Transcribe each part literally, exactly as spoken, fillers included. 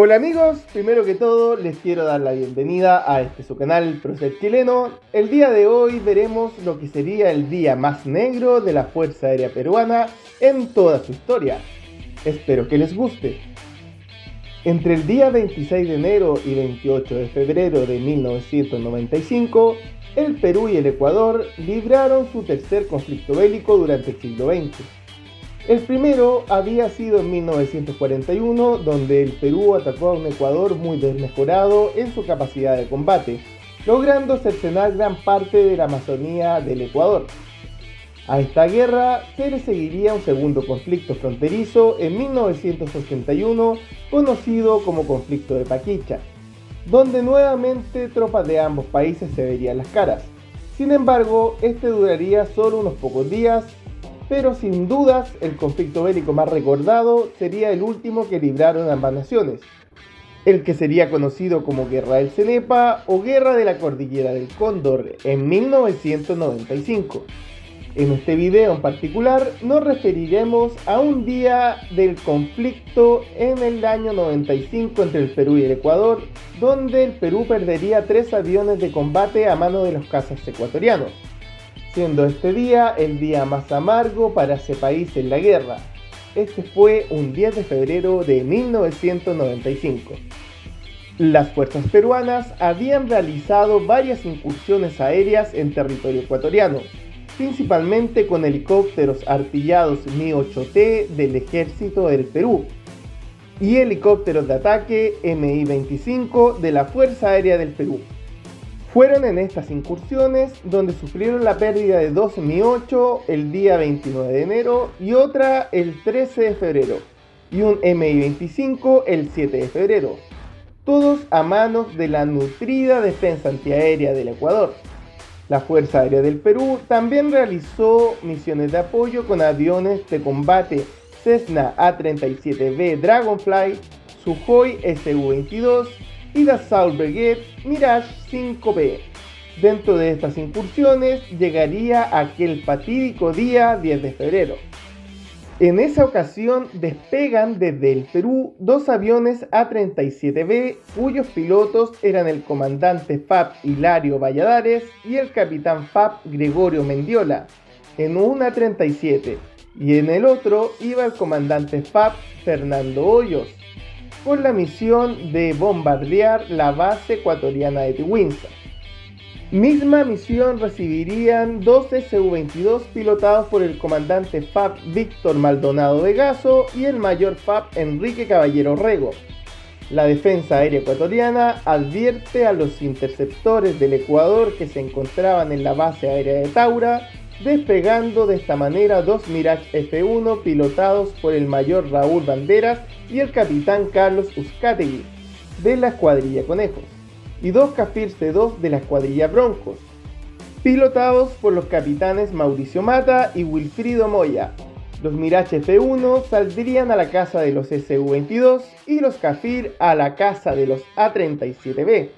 Hola amigos, primero que todo les quiero dar la bienvenida a este su canal ProSet Chileno. El día de hoy veremos lo que sería el día más negro de la Fuerza Aérea Peruana en toda su historia. Espero que les guste. Entre el día veintiséis de enero y veintiocho de febrero de mil novecientos noventa y cinco, el Perú y el Ecuador libraron su tercer conflicto bélico durante el siglo veinte. El primero había sido en mil novecientos cuarenta y uno, donde el Perú atacó a un Ecuador muy desmejorado en su capacidad de combate, logrando cercenar gran parte de la Amazonía del Ecuador. A esta guerra se le seguiría un segundo conflicto fronterizo en mil novecientos ochenta y uno, conocido como Conflicto de Paquicha, donde nuevamente tropas de ambos países se verían las caras. Sin embargo, este duraría solo unos pocos días, pero sin dudas el conflicto bélico más recordado sería el último que libraron ambas naciones, el que sería conocido como Guerra del Cenepa o Guerra de la Cordillera del Cóndor en mil novecientos noventa y cinco. En este video en particular nos referiremos a un día del conflicto en el año noventa y cinco entre el Perú y el Ecuador, donde el Perú perdería tres aviones de combate a mano de los cazas ecuatorianos, siendo este día el día más amargo para ese país en la guerra. Este fue un diez de febrero de mil novecientos noventa y cinco. Las fuerzas peruanas habían realizado varias incursiones aéreas en territorio ecuatoriano, principalmente con helicópteros artillados Mi ocho T del Ejército del Perú y helicópteros de ataque M I veinticinco de la Fuerza Aérea del Perú. Fueron en estas incursiones donde sufrieron la pérdida de dos Mi ocho el día veintinueve de enero y otra el trece de febrero, y un M I veinticinco el siete de febrero, todos a manos de la nutrida defensa antiaérea del Ecuador. La Fuerza Aérea del Perú también realizó misiones de apoyo con aviones de combate Cessna A treinta y siete B Dragonfly, Sukhoi S U veintidós y Dassault Brigade Mirage cinco B. Dentro de estas incursiones llegaría aquel fatídico día diez de febrero. En esa ocasión despegan desde el Perú dos aviones A treinta y siete B cuyos pilotos eran el comandante F A B Hilario Valladares y el capitán F A B Gregorio Mendiola, en un A treinta y siete, y en el otro iba el comandante F A B Fernando Hoyos, con la misión de bombardear la base ecuatoriana de Teguinza. Misma misión recibirían dos S U veintidós pilotados por el comandante F A B Víctor Maldonado de Gazo y el mayor F A B Enrique Caballero Rego. La defensa aérea ecuatoriana advierte a los interceptores del Ecuador que se encontraban en la base aérea de Taura, despegando de esta manera dos Mirage F uno pilotados por el mayor Raúl Banderas y el capitán Carlos Uzcategui de la escuadrilla Conejos, y dos Kfir C dos de la escuadrilla Broncos, pilotados por los capitanes Mauricio Mata y Wilfrido Moya. Los Mirage F uno saldrían a la caza de los S U veintidós y los Kfir a la caza de los A treinta y siete B.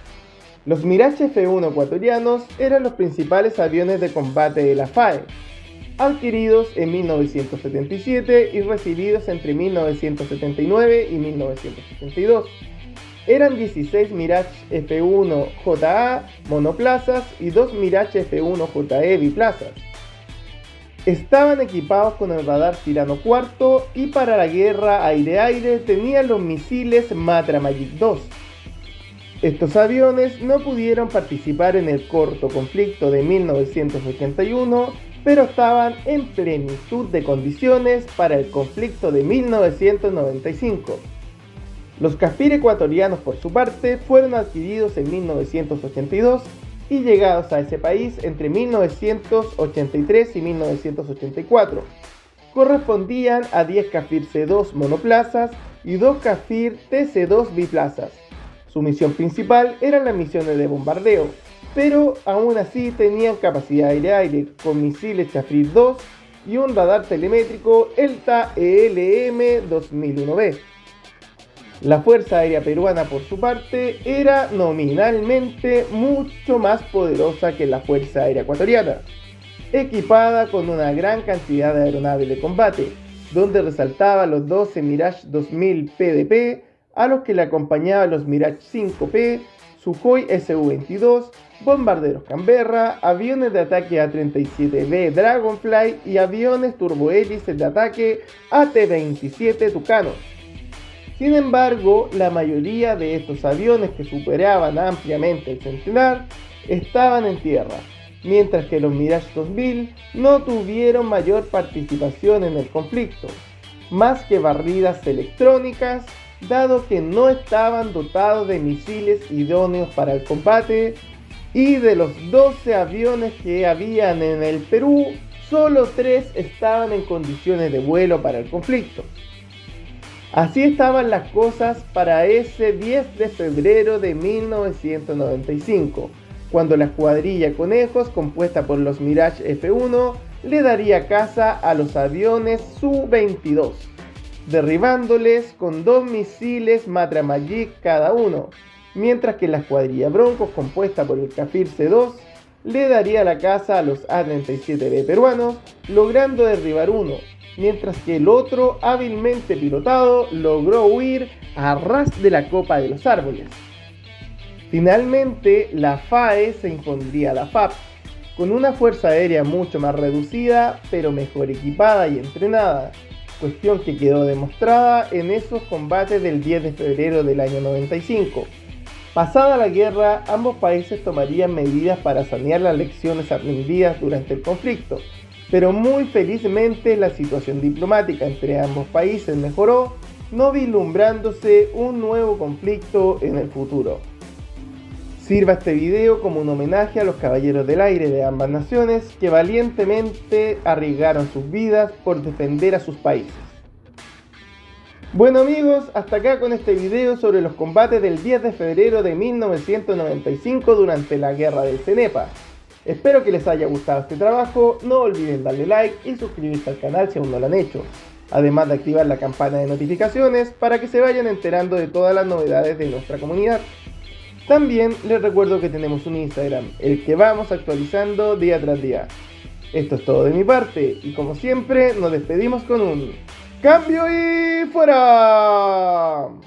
Los Mirage F uno ecuatorianos eran los principales aviones de combate de la F A E, adquiridos en mil novecientos setenta y siete y recibidos entre mil novecientos setenta y nueve y mil novecientos setenta y dos. Eran dieciséis Mirage F uno J A monoplazas y dos Mirage F uno J E biplazas. Estaban equipados con el radar Tirano cuarto y para la guerra aire-aire tenían los misiles Matra Magic dos. Estos aviones no pudieron participar en el corto conflicto de mil novecientos ochenta y uno, pero estaban en plenitud de condiciones para el conflicto de mil novecientos noventa y cinco. Los Kfir ecuatorianos, por su parte, fueron adquiridos en mil novecientos ochenta y dos y llegados a ese país entre mil novecientos ochenta y tres y mil novecientos ochenta y cuatro. Correspondían a diez Kfir C dos monoplazas y dos Kfir T C dos biplazas. Su misión principal eran las misiones de bombardeo, pero aún así tenían capacidad aire-aire con misiles Chafrid dos y un radar telemétrico ELTA E L M dos mil uno B. La Fuerza Aérea Peruana, por su parte, era nominalmente mucho más poderosa que la Fuerza Aérea Ecuatoriana, equipada con una gran cantidad de aeronaves de combate, donde resaltaba los doce Mirage dos mil P D P, a los que le acompañaban los Mirage cinco P, Sukhoi S U veintidós, bombarderos Canberra, aviones de ataque A treinta y siete B Dragonfly y aviones turbohélices de ataque A T veintisiete Tucano. Sin embargo, la mayoría de estos aviones, que superaban ampliamente el centenar, estaban en tierra, mientras que los Mirage dos mil no tuvieron mayor participación en el conflicto, más que barridas electrónicas, dado que no estaban dotados de misiles idóneos para el combate, y de los doce aviones que habían en el Perú, solo tres estaban en condiciones de vuelo para el conflicto. Así estaban las cosas para ese diez de febrero de mil novecientos noventa y cinco, cuando la escuadrilla Conejos, compuesta por los Mirage F uno, le daría caza a los aviones Su veintidós, derribándoles con dos misiles Matra Magic cada uno, mientras que la escuadrilla Broncos, compuesta por el Kafir C dos, le daría la caza a los A treinta y siete B peruanos, logrando derribar uno, mientras que el otro, hábilmente pilotado, logró huir a ras de la copa de los árboles. Finalmente, la F A E se impondría a la F A P, con una fuerza aérea mucho más reducida, pero mejor equipada y entrenada, cuestión que quedó demostrada en esos combates del diez de febrero del año noventa y cinco. Pasada la guerra, ambos países tomarían medidas para sanear las lecciones aprendidas durante el conflicto, pero muy felizmente la situación diplomática entre ambos países mejoró, no vislumbrándose un nuevo conflicto en el futuro. Sirva este video como un homenaje a los caballeros del aire de ambas naciones que valientemente arriesgaron sus vidas por defender a sus países. Bueno amigos, hasta acá con este video sobre los combates del diez de febrero de mil novecientos noventa y cinco durante la guerra del Cenepa. Espero que les haya gustado este trabajo, no olviden darle like y suscribirse al canal si aún no lo han hecho, además de activar la campana de notificaciones para que se vayan enterando de todas las novedades de nuestra comunidad. También les recuerdo que tenemos un Instagram, el que vamos actualizando día tras día. Esto es todo de mi parte y como siempre nos despedimos con un ¡cambio y fuera!